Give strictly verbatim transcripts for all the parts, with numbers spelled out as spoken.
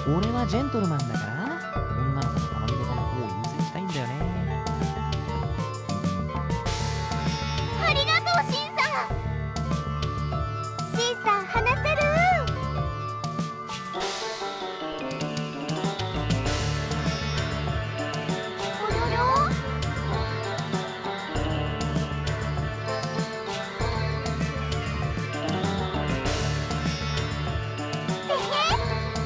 俺はジェントルマンだから女の子の頼み事の方を優先したいんだよね。 ありがとうシンさん。シンさん話せる？およよ？てへ？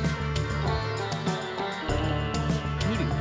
見る？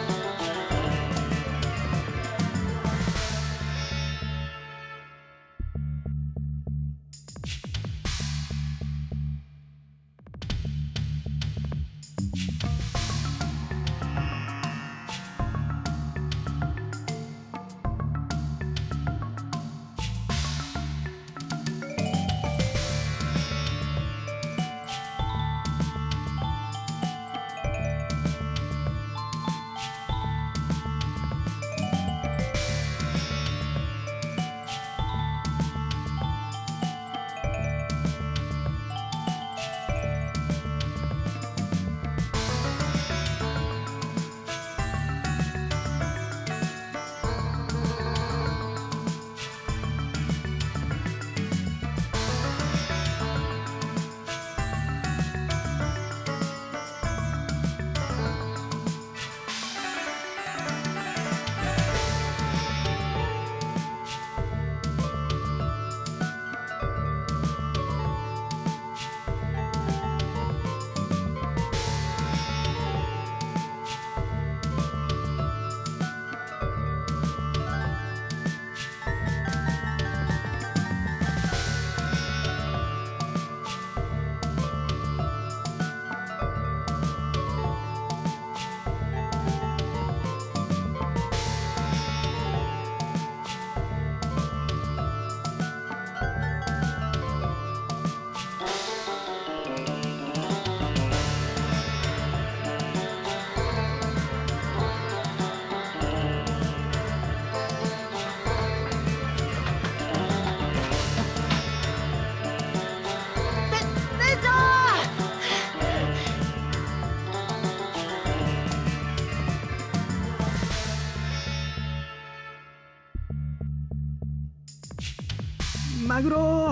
マグロ。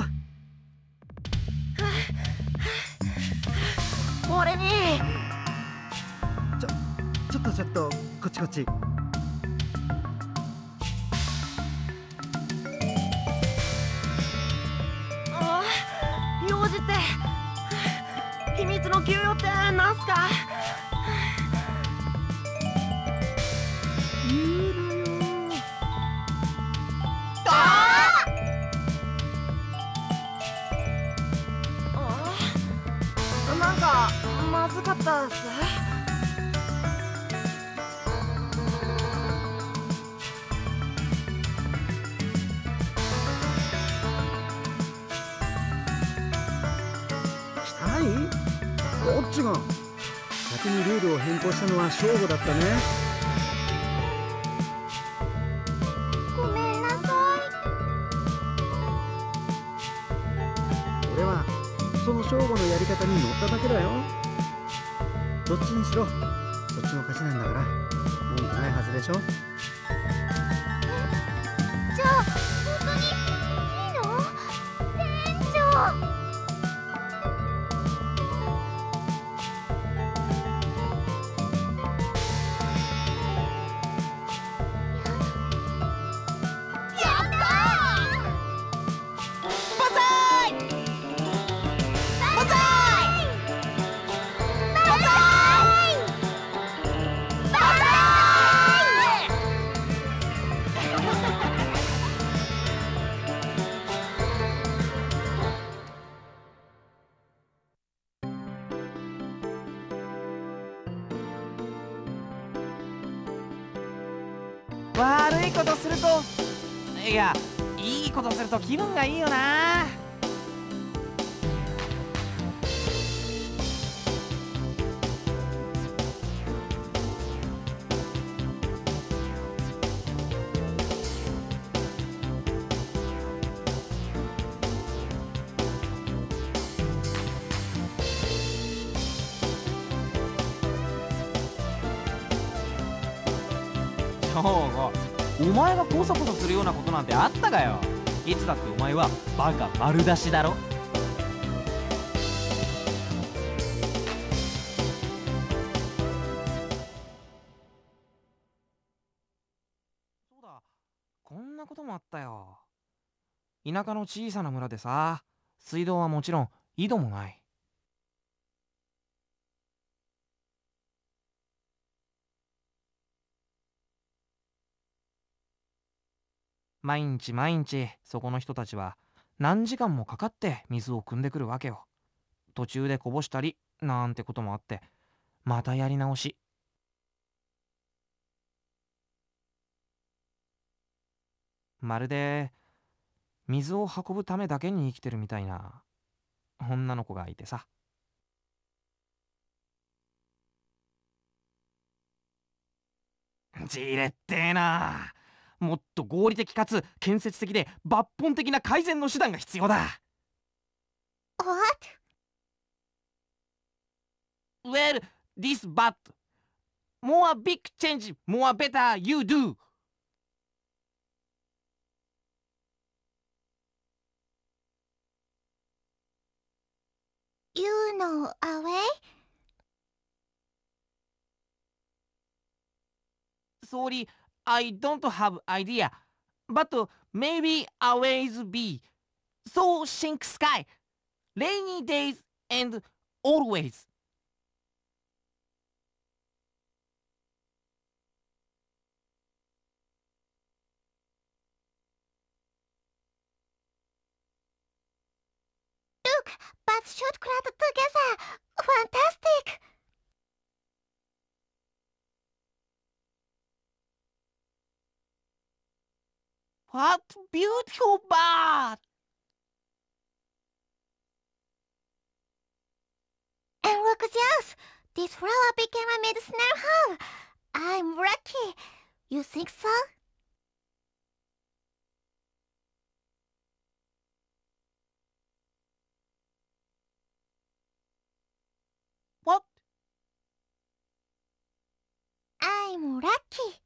俺にちょちょっとちょっとこっちこっち。 あ用事って秘密の給与ってなんすか？ 言うなよ。 なんかまずかったっす。 汚い？こっちが先にルールを変更したのはショーゴだったね。 ごめんなさい。 俺はそのショーゴのやり方に乗っただけだよ。どっちにしろそっちの勝ちなんだから文句ないはずでしょ。 じゃあ本当にいいの？店長。 悪いことすると、いや、いいことすると気分がいいよな。 翔吾、お前がコソコソするようなことなんてあったかよ。いつだってお前はバカ丸出しだろ。そうだ、こんなこともあったよ。田舎の小さな村でさ、水道はもちろん井戸もない。毎日毎日そこの人たちは何時間もかかって水を汲んでくるわけよ。途中でこぼしたりなんてこともあって、またやり直し。まるで水を運ぶためだけに生きてるみたいな女の子がいてさ。じれってえな。もっと合理的かつ建設的で抜本的な改善の手段が必要だ。 What? Well, this but more big change, more better you do. You know a way? Sorry, I don't have idea, but maybe always be. So sink sky, rainy days and always. Look, but short cloud together. Fantastic. What beautiful bird! And look, Zeus, this flower became a medicinal herb. I'm lucky. You think so? What? I'm lucky.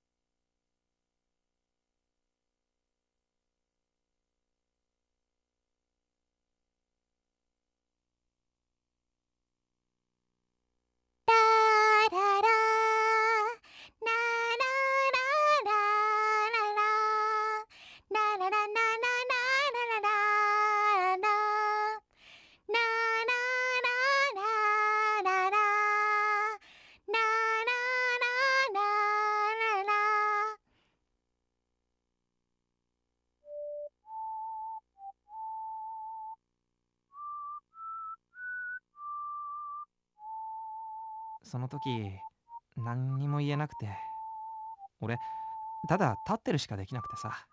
「その時何にも言えなくて、俺ただ立ってるしかできなくてさ。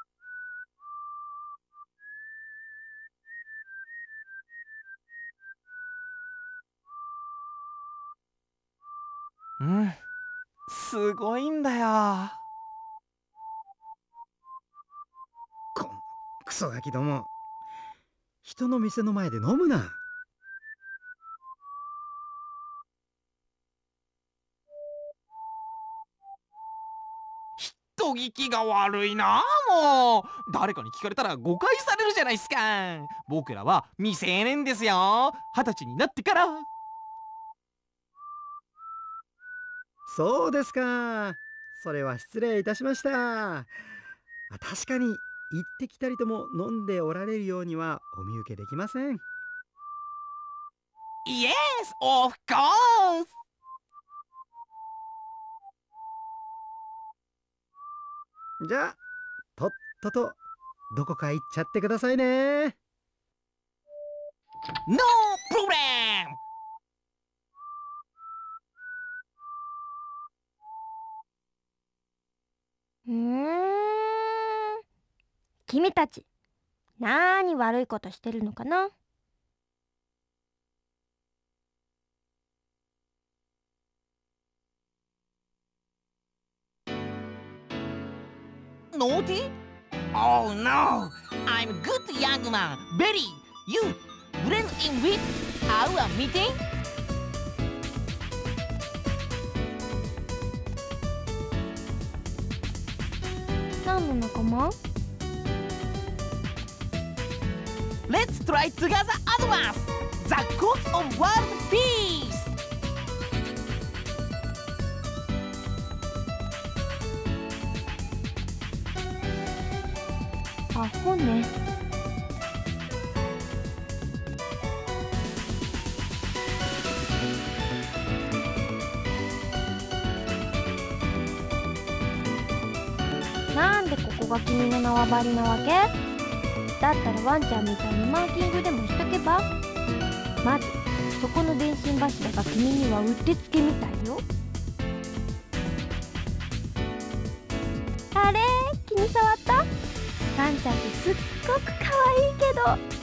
うん、すごいんだよ。 こんクソガキども、人の店の前で飲むな。 人聞きが悪いな。もう誰かに聞かれたら誤解されるじゃないですか。僕らは未成年ですよ。二十歳になってから。 そうですか。それは失礼いたしました。確かに行ってきたりとも飲んでおられるようにはお見受けできません。 Yes, of course. じゃあとっととどこか行っちゃってくださいね。 No problem. うーん、君たちなーに悪いことしてるのかな。 Naughty? Oh no! I'm good young man. Berry, you blend in with our meeting? 何の仲間？ Let's try together advance! The cause of world peace! アホね。なんでここが君の縄張りなわけ？だったらワンちゃんみたいにマーキングでもしとけば？まずそこの電信柱が君にはうってつけみたいよ。あれ、気に障った？ワンちゃんってすっごく可愛いけど。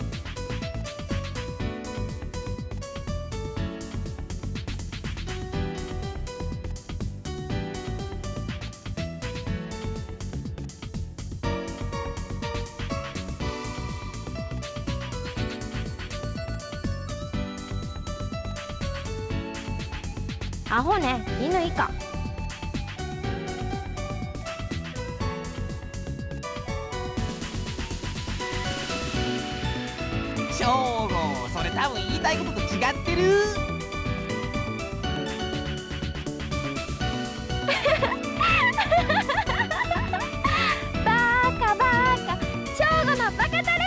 アホね、犬以下。 ショーゴ、それ多分言いたいことと違ってる。 バカバカ、ショーゴのバカタレ。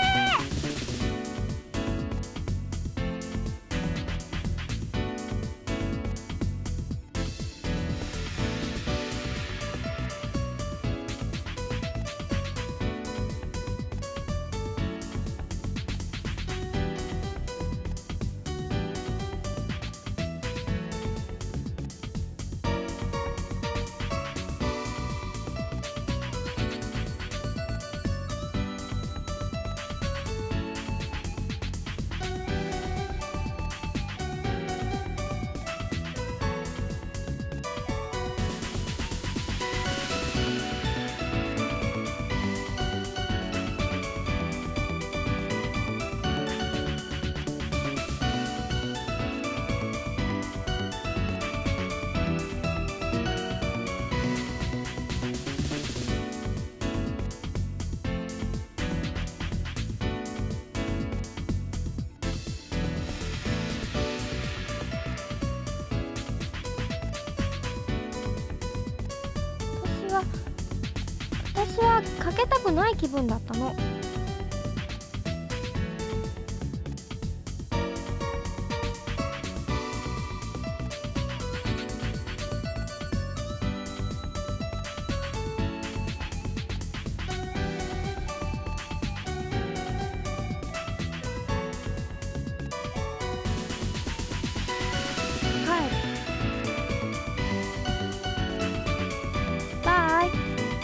私はかけたくない気分だったの。帰る。バイ。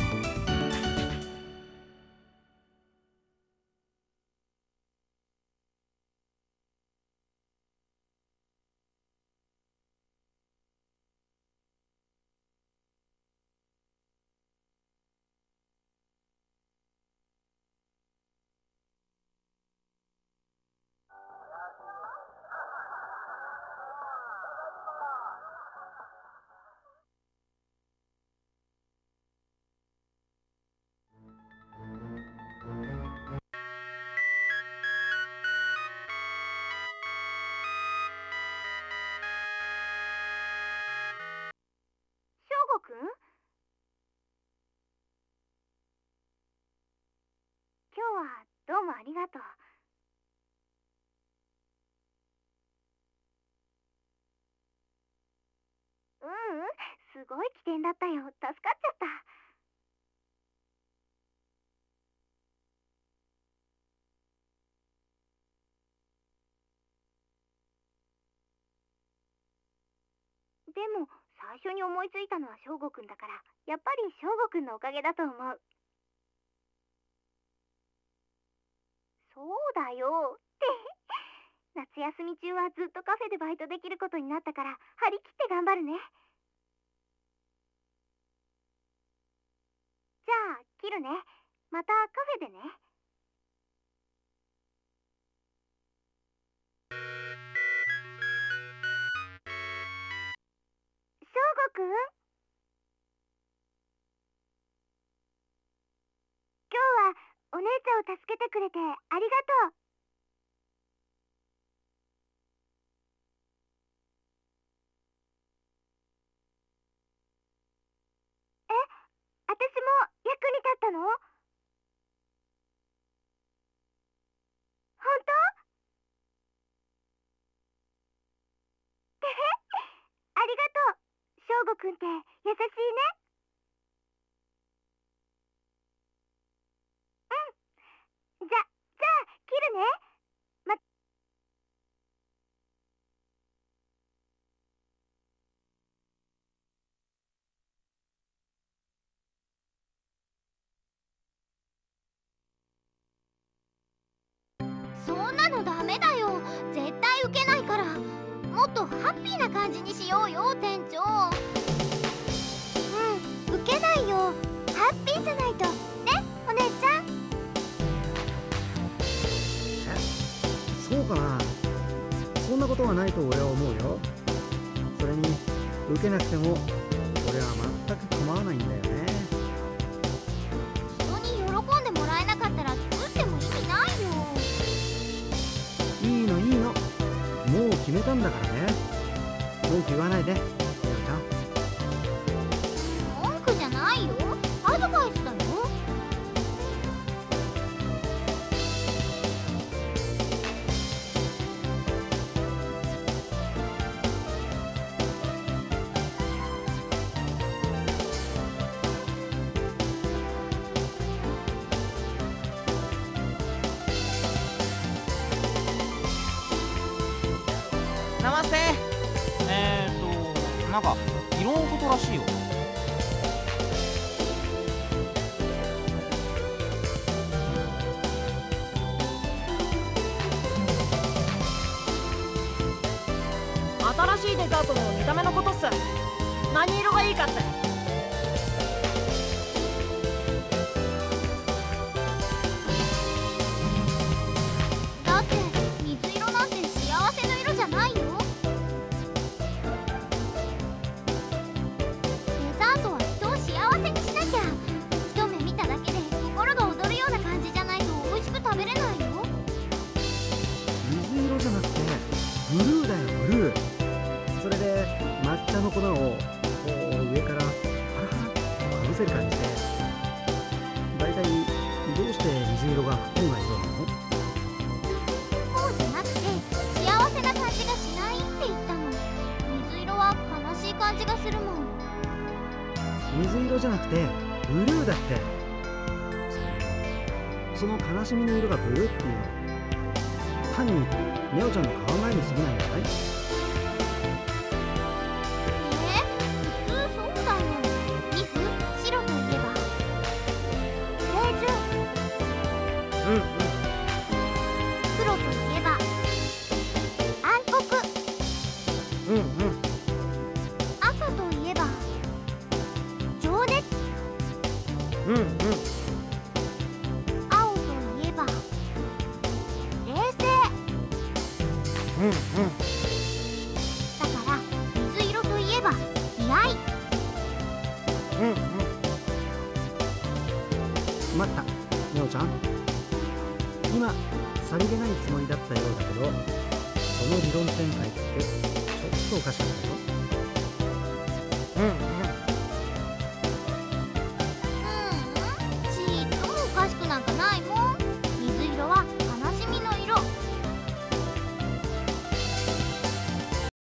くん、今日はどうもありがとう。ううん、すごい危険だったよ。助かっちゃった。でも最初に思いついたのは翔吾くんだから、やっぱり翔吾くんのおかげだと思う。そうだよって夏休み中はずっとカフェでバイトできることになったから、張り切って頑張るね。じゃあ切るね。またカフェでね。翔吾くん、 お姉ちゃんを助けてくれてありがとう。え、私も役に立ったの？本当？てへ、ありがとう。翔吾くんって優しいね。うん。じゃ、じゃあ切るね。まそんなのダメだよ。絶対受けないから。もっとハッピーな感じにしようよ、店長。 うん、受けないよ。ハッピーじゃないと。ね、お姉ちゃん。 え、そうかな。そんなことはないと俺は思うよ。それに受けなくても俺は全く構わないんだよね。 人に喜んでもらえなかったら作っても意味ないよ。 いいのいいの、もう決めたんだからね。文句言わないで、みおちゃん。 文句じゃないよ。アドバイスだよ。 ナマステ。えーとなんか色のことらしいよ。 新しいデザートの見た目のことっす。何色がいいかって。 だって水色なんて幸せの色じゃないよ。デザートは人を幸せにしなきゃ。一目見ただけで心が躍るような感じじゃないと美味しく食べれないよ。 水色じゃなくてブルーだよ、ブルー。それで抹茶の粉をこう上からハラハラっとかぶせる感じで。だいたいどうして水色が不幸な色なの？ こうじゃなくて幸せな感じがしないって言ったの。水色は悲しい感じがするもん。 水色じゃなくてブルーだって。その悲しみの色がブルーっていうの、単にネオちゃんの考えに過ぎないんじゃない？ えー、普通そうだよ。ミフ、白といえばレーズン。 うんうん。 黒といえば暗黒。 うんうん。 赤といえば情熱。 うんうん。 青といえば冷静。 うんうん。 だから水色といえば悲哀。 うんうん。待った、ネオちゃん。今さりげないつもりだったようだけど、その理論展開ってちょっとおかしかったよ。うんうん。